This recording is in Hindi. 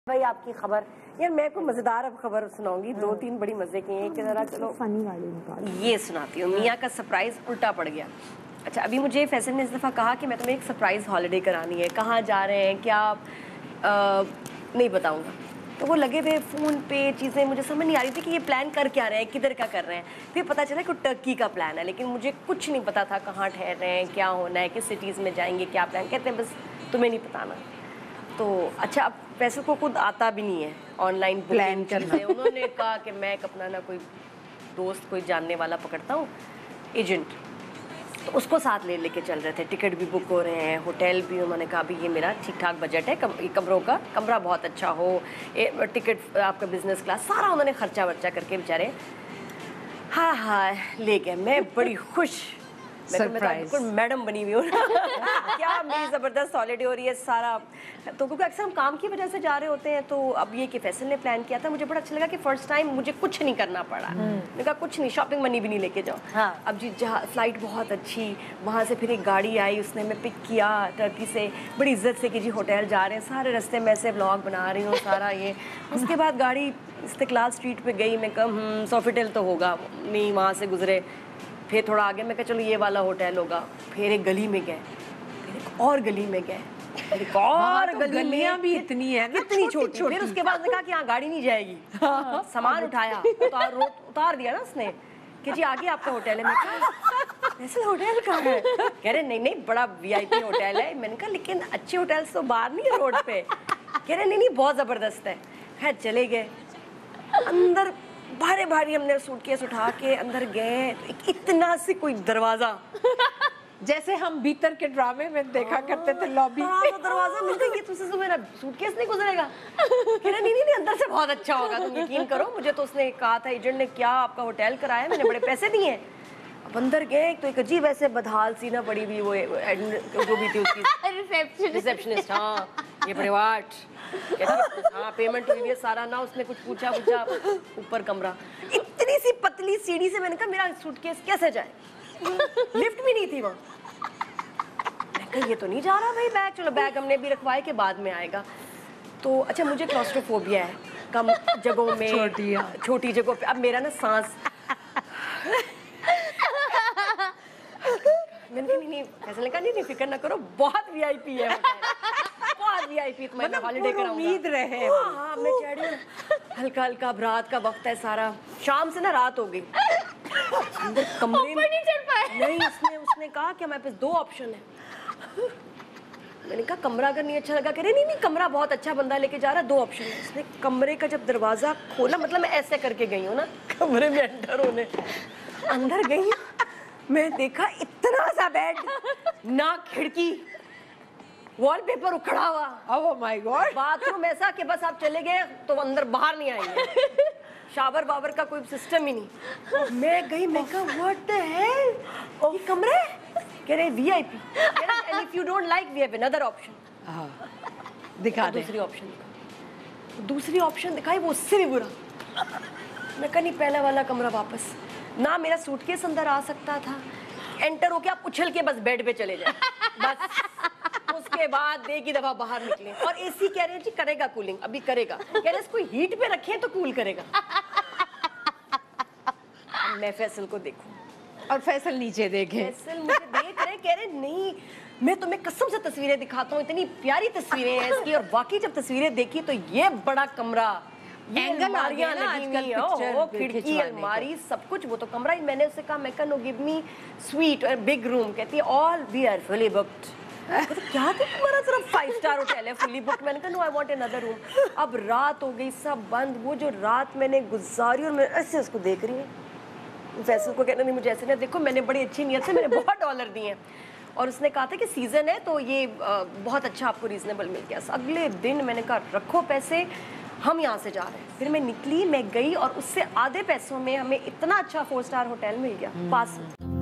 भाई आपकी खबर यार, मैं कोई मजेदार अब खबर सुनाऊंगी। दो तीन बड़ी मजे की हैं कि जरा चलो फनी वाली निकाल। ये सुनाती हूँ। मियाँ का सरप्राइज उल्टा पड़ गया। अच्छा, अभी मुझे फैसल ने इस दफ़ा कहा कि मैं तुम्हें एक सरप्राइज हॉलिडे करानी है, कहाँ जा रहे हैं क्या नहीं बताऊँगा। तो वो लगे हुए फ़ोन पे चीज़ें, मुझे समझ नहीं आ रही थी कि ये प्लान कर क्या रहे हैं, किधर का कर रहे हैं। फिर पता चला कि टर्की का प्लान है, लेकिन मुझे कुछ नहीं पता था कहाँ ठहर रहे हैं, क्या होना है, किस सिटीज़ में जाएंगे, क्या प्लान। कहते हैं बस तुम्हें नहीं बताना। तो अच्छा, अब पैसों को खुद आता भी नहीं है ऑनलाइन प्लान करना। उन्होंने कहा कि मैं अपना ना कोई दोस्त कोई जानने वाला पकड़ता हूँ, एजेंट, तो उसको साथ ले लेके चल रहे थे। टिकट भी बुक हो रहे हैं, होटल भी। उन्होंने कहा भी ये मेरा ठीक ठाक बजट है, कमरों का, कमरा बहुत अच्छा हो, टिकट आपका बिजनेस क्लास, सारा उन्होंने खर्चा वर्चा करके बेचारे हाँ हाँ ले गए। मैं बड़ी खुश, मैं तो मैडम बनी हुई हूँ क्या मेरी ज़बरदस्त हॉलीडे हो रही है सारा। तो क्योंकि अक्सर हम काम की वजह से जा रहे होते हैं, तो अब ये कि फैसल ने प्लान किया था, मुझे बड़ा अच्छा लगा कि फर्स्ट टाइम मुझे कुछ नहीं करना पड़ा। मैंने कहा कुछ नहीं, शॉपिंग मनी भी नहीं लेके जाओ। हाँ। अब जी जहाँ फ्लाइट बहुत अच्छी, वहाँ से फिर एक गाड़ी आई, उसने हमें पिक किया टर्की से बड़ी इज्जत से कि जी होटल जा रहे हैं। सारे रास्ते में ऐसे व्लॉग बना रही हूँ सारा ये। उसके बाद गाड़ी इस्तिकलाल स्ट्रीट पर गई, मैं कहा सोफिटेल तो होगा नहीं, वहाँ से गुजरे। फिर थोड़ा आगे मैं कहा चलो ये वाला होटल होगा। फिर एक गली में गए, फिर एक और गली में गए, फिर एक और गली में भी इतनी है, इतनी छोटी। फिर उसके बाद कहा कि यहाँ गाड़ी नहीं जाएगी। सामान उठाया, उतार दिया ना उसने कि जी आगे आपका होटल है। मैं कहा ऐसा होटल कहाँ है? कह रहे नहीं नहीं बड़ा VIP होटल है। मैंने कहा लेकिन अच्छे होटल्स तो बाहर नहीं है रोड पे। कह रहे नहीं नहीं बहुत ज़बरदस्त है। खैर चले गए अंदर, भारी भारी हमने सूटकेस उठा के अंदर गए। तो इतना सी कोई दरवाजा जैसे हम भीतर के ड्रामे में देखा करते थे, लॉबी तो दरवाजा मिलता है कि तुझसे तो मेरा सूटकेस नहीं गुजरेगा। कह रहे नहीं नहीं अंदर से बहुत अच्छा होगा, तुम यकीन करो। मुझे तो उसने कहा था एजेंट ने, क्या आपका होटल कराया, मैंने बड़े पैसे दिए हैं। अब अंदर गए तो एक अजीब ऐसे बदहाल सी ना पड़ी हुई वो जो भी थी उसकी रिसेप्शनिस्ट। हाँ ये बड़े वाट हाँ पेमेंट हुई है सारा ना। उसने कुछ पूछा ऊपर कमरा, इतनी सी पतली सीढ़ी से। मैंने कहा मेरा सूटकेस कैसे जाए, लिफ्ट भी नहीं थी वहाँ। मैं कहा ये तो नहीं जा रहा भाई बैग। चलो बैग हमने भी रखवाए कि बाद में आएगा। तो अच्छा मुझे क्लॉस्ट्रोफोबिया है कम जगहों में, छोटी जगहों पे। अब मेरा ना सांस मैंने कहा नहीं फैसल ने कहा नहीं फिक्र ना करो, बहुत VIP है बहुत VIP, तुम्हारी हॉलीडे कराऊंगा। उम्मीद रहे। हाँ मैं कह रही हूँ हल्का हल्का, अब रात का वक्त है सारा, शाम से ना रात हो गई। अंदर कमरे में नहीं, उसने कहा कि हमारे पास 2 ऑप्शन है। मैंने कहा कमरा अगर नहीं अच्छा लगा, कह रहे नहीं कमरा बहुत अच्छा बंदा लेके जा रहा है, 2 ऑप्शन है। उसने कमरे का जब दरवाजा खोला, मतलब मैं ऐसे करके गई हूँ ना कमरे में एंटर होने, अंदर गई मैं देखा इतना सा बेड ना, खिड़की, वॉलपेपर उखड़ा हुआ। Oh my God. बाथरूम ऐसा कि बस आप चले गए तो अंदर बाहर नहीं आएंगे। शावर बावर का कोई सिस्टम ही नहीं। मैं गई, मैं कहा व्हाट द हेल, ये कमरे? कह रहे VIP। कह रहे and if you don't like we have another option. दिखा दे। दूसरी ऑप्शन दिखाई, वो उससे भी बुरा। मैं कहा नहीं पहला वाला कमरा वापस। ना मेरा सूटकेस अंदर आ सकता था, एंटर होके आप उछल के बस बेड पे चले जाए बस। उसके बाद एक ही दफा बाहर निकले। और AC कह रहे हैं जी करेगा कूलिंग, अभी करेगा। कह रहे इसको हीट पे रखें तो कूल करेगा। मैं फैसल को देखूं और फैसल नीचे देखे। फैसल मुझे देख रहे, कह रहे नहीं मैं तुम्हें कसम से तस्वीरें दिखाता हूँ, इतनी प्यारी तस्वीरें हैं इसकी। और वाकई जब तस्वीरें देखी तो ये बड़ा कमरा, एंगल आ गया ना आजकल, वो खिड़की, अलमारी, सब कुछ। वो तो कमरा ही। मैंने उससे कहा मैं नो गिव मी स्वीट और बिग रूम। कहती है all we are fully booked. तो क्या तुम्हारा सिर्फ 5 स्टार होटल है फुली बुक्ड? मैंने कहा no I want another room. अब रात हो गई, सब बंद। वो जो रात मैंने गुजारी, और मैं ऐसे उसको देख रही हूँ। फैसल को कहना नहीं मुझे ऐसे नहीं, देखो मैंने बड़ी अच्छी नीयत से, मैंने बहुत डॉलर दिए हैं, और उसने कहा था कि सीजन है तो ये बहुत अच्छा आपको रीजनेबल मिल गया। अगले दिन मैंने कहा रखो पैसे, हम यहाँ से जा रहे हैं। फिर मैं निकली, मैं गई, और उससे आधे पैसों में हमें इतना अच्छा 4 स्टार होटल मिल गया पास में।